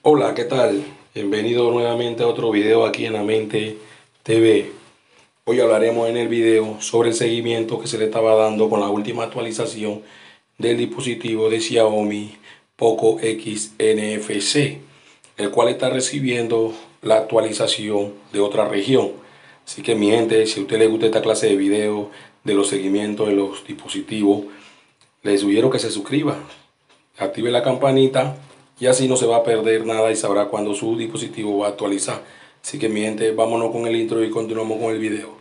Hola, ¿qué tal? Bienvenido nuevamente a otro video aquí en La Mente TV. Hoy hablaremos en el video sobre el seguimiento que se le estaba dando con la última actualización del dispositivo de Xiaomi Poco X NFC, el cual está recibiendo la actualización de otra región. Así que mi gente, si a usted le gusta esta clase de videos de los seguimientos de los dispositivos, les sugiero que se suscriba, active la campanita y así no se va a perder nada y sabrá cuando su dispositivo va a actualizar. Así que mi gente, vámonos con el intro y continuamos con el video.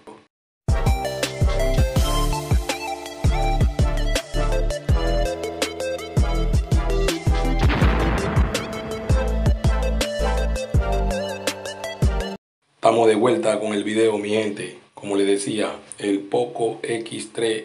Estamos de vuelta con el video, mi gente. Como les decía, el Poco X3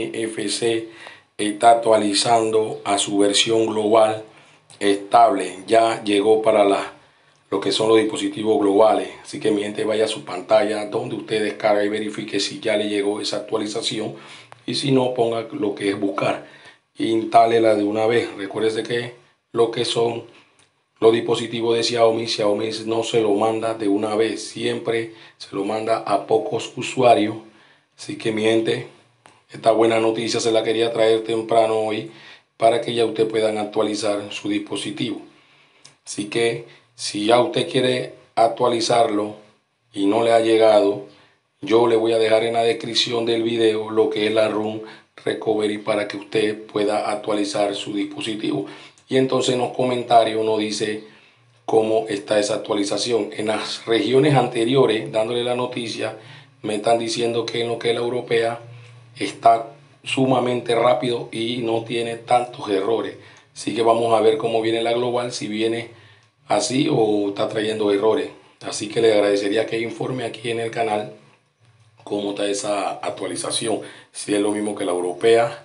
NFC está actualizando a su versión global estable. Ya llegó para lo que son los dispositivos globales. Así que mi gente, vaya a su pantalla donde usted descarga y verifique si ya le llegó esa actualización. Y si no, ponga lo que es buscar. Instálela de una vez. Recuerde que lo que son los dispositivos de Xiaomi no se lo manda de una vez, siempre se lo manda a pocos usuarios. Así que mi gente, esta buena noticia se la quería traer temprano hoy para que ya usted puedan actualizar su dispositivo. Así que si ya usted quiere actualizarlo y no le ha llegado, yo le voy a dejar en la descripción del video lo que es la ROM Recovery para que usted pueda actualizar su dispositivo. Y entonces en los comentarios nos dice cómo está esa actualización. En las regiones anteriores, dándole la noticia, me están diciendo que en lo que es la europea está sumamente rápido y no tiene tantos errores. Así que vamos a ver cómo viene la global, si viene así o está trayendo errores. Así que le agradecería que informe aquí en el canal cómo está esa actualización, si es lo mismo que la europea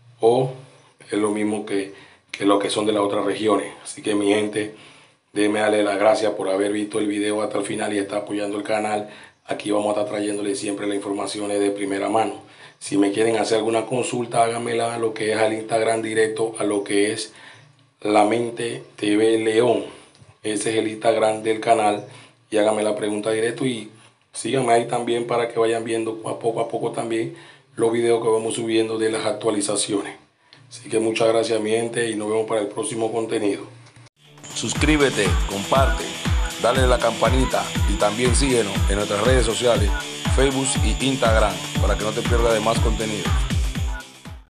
o es lo mismo que lo que son de las otras regiones. Así que mi gente, déjeme darle las gracias por haber visto el video hasta el final y estar apoyando el canal. Aquí vamos a estar trayéndole siempre las informaciones de primera mano. Si me quieren hacer alguna consulta, háganmela a lo que es al Instagram directo, a lo que es La Mente TV León. Ese es el Instagram del canal y háganme la pregunta directo y síganme ahí también para que vayan viendo a poco también los videos que vamos subiendo de las actualizaciones. Así que muchas gracias mi gente y nos vemos para el próximo contenido. Suscríbete, comparte, dale a la campanita y también síguenos en nuestras redes sociales, Facebook y Instagram, para que no te pierdas de más contenido.